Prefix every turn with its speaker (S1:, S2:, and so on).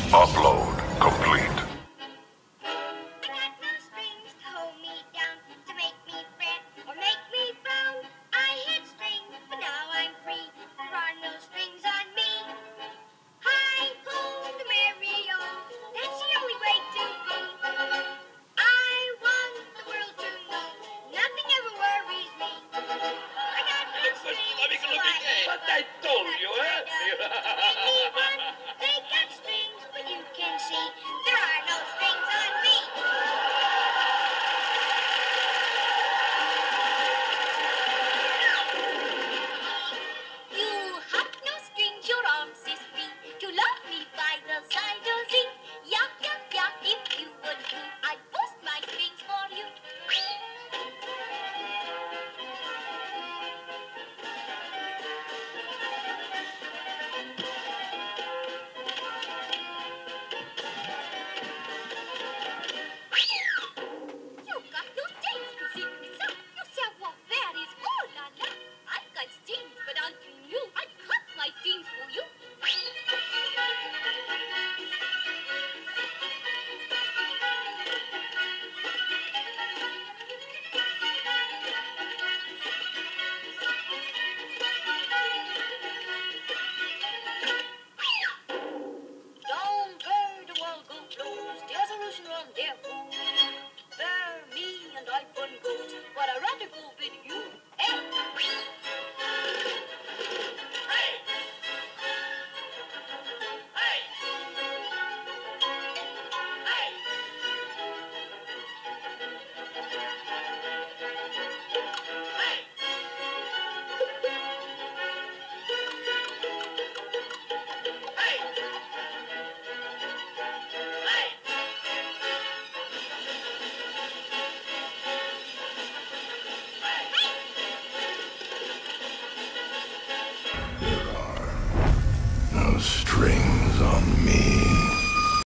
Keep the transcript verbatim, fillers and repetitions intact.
S1: Upload complete.
S2: I got no strings to hold me down, to make me fret or make me frown. I had strings, but now I'm free. There are no strings on me. Hi ho, the merry-o, that's the only way to be. I want the world to know nothing ever worries me. I got no strings, so I
S3: But I told you, eh?
S2: anyone, they got strings, but you can see there are no strings on me. You have no strings, your arms is free to love me by the side of thee. Yuck, yuck, yuck, if you would do, I'd bust my strings for you. You got no strings to sing me some. You savoir-faire is oh la la. I've got strings, but unto you, I cut my strings for you. Down where the world go flows, there's a ocean run there, fool. Where me and I fun goes, but I'd rather go with you. Hey! Hey! Hey! Hey! Hey! Hey! Hey!
S1: No strings on me.